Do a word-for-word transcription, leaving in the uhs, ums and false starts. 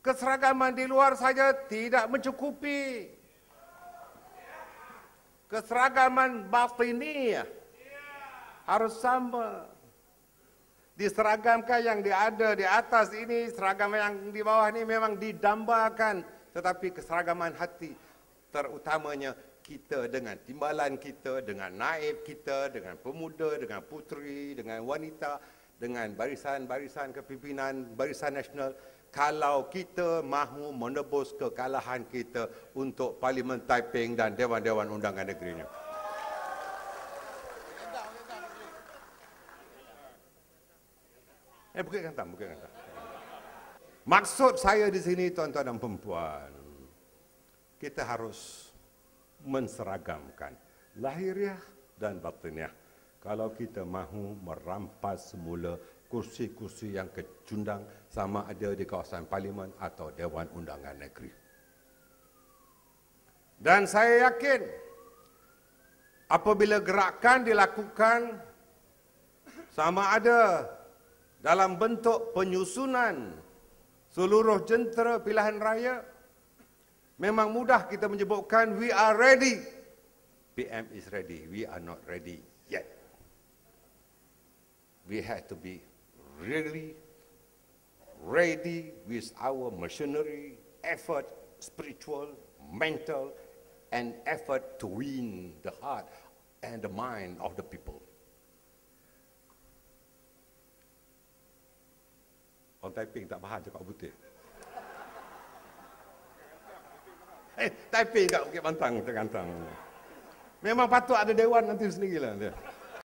Keseragaman di luar saja tidak mencukupi. Keseragaman batiniah harus sama. Diseragamkan yang ada di atas ini, seragam yang di bawah ini memang didambakan. Tetapi keseragaman hati, terutamanya kita dengan timbalan kita, dengan naib kita, dengan pemuda, dengan puteri, dengan wanita, dengan barisan-barisan kepimpinan, barisan nasional. Kalau kita mahu menebus kekalahan kita untuk Parlimen Taiping dan Dewan-Dewan Undangan Negerinya. Eh, Bukit Kantang, Bukit Kantang. Maksud saya di sini, tuan-tuan dan perempuan, kita harus menseragamkan lahiriah dan batiniah. Kalau kita mahu merampas semula kursi-kursi yang kecundang sama ada di kawasan Parlimen atau Dewan Undangan Negeri. Dan saya yakin apabila gerakan dilakukan sama ada dalam bentuk penyusunan seluruh jentera pilihan raya, memang mudah kita menyebutkan we are ready. P M is ready, we are not ready yet. We have to be really ready with our machinery, effort, spiritual, mental, and effort to win the heart and the mind of the people. Orang Taiping tak faham cakap putih. Eh, Taiping kat Bukit Bantang, Bukit Kantang. Memang patut ada dewan nanti sendirilah dia.